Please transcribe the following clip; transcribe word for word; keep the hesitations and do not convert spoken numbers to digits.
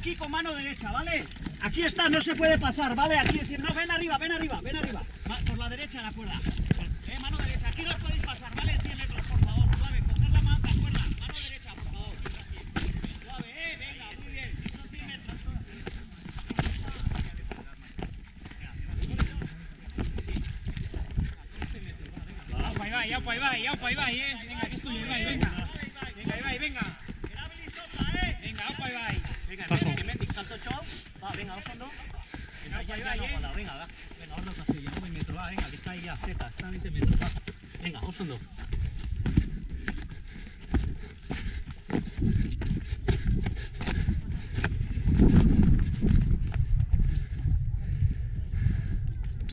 aquí con mano derecha, ¿vale? Aquí está, no se puede pasar, ¿vale? Aquí decir, no, ven arriba, ven arriba, ven arriba. Por la derecha la cuerda. Eh, mano derecha, aquí no os podéis pasar, ¿vale? cien metros, por favor, suave, coger la mano, la cuerda, mano derecha, por favor. Suave, eh, venga, muy bien. Son cien metros. Ahí va, ya, ahí va, ya, ahí va, eh. Venga, que es tuyo, Ibai, venga. Venga, Ibai, venga. Venga, opa, Ibai. Venga, Mendy, Mendy, salto chao. Va, venga, al fondo. Venga, ya, ya, no, venga, venga, venga, otro castillo, un metro, va, venga, que está ahí ya, cerca, está a veinte metros, va. Venga, al fondo.